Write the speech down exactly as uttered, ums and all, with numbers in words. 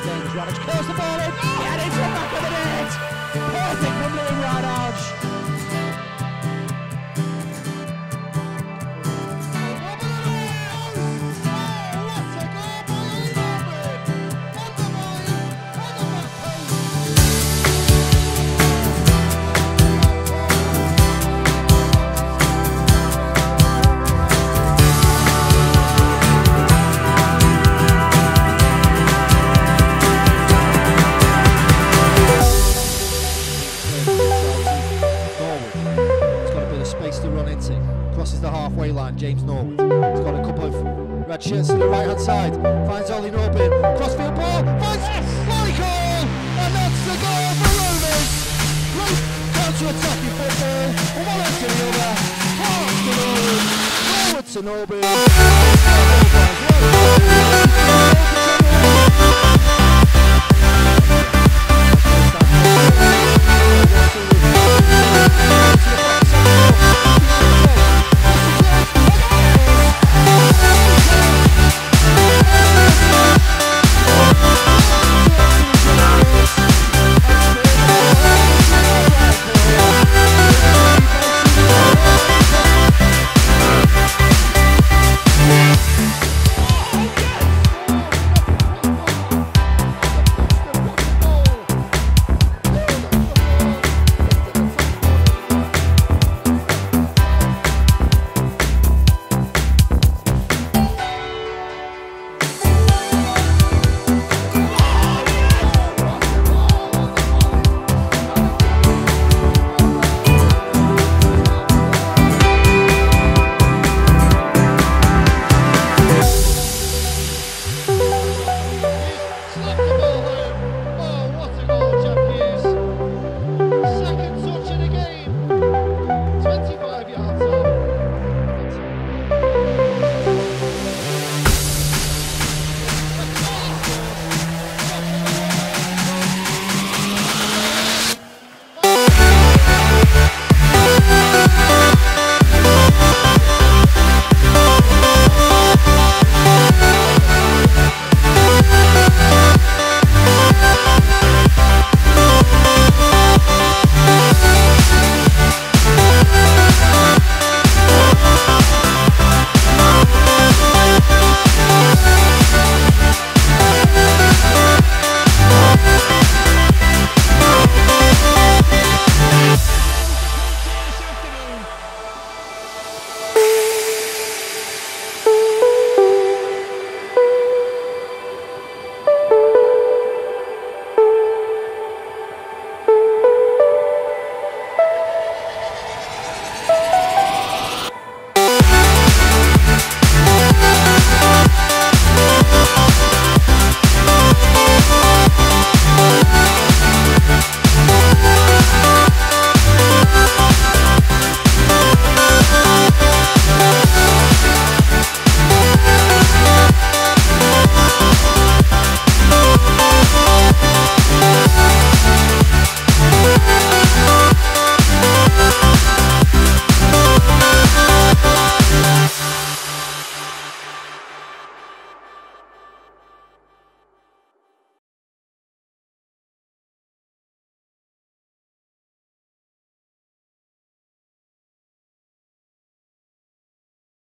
James Rovers curls the ball in, and it's the back of the net. Perfect from Liam Radaj. Space to run into, crosses the halfway line. James Norwood, he's got a couple of red shirts to the right hand side, finds Ollie Norbin, crossfield ball, finds Michael, and that's the goal for Rovers. Great counter-attacking football, from one end to the other, half to Norwood, forward to Norbin.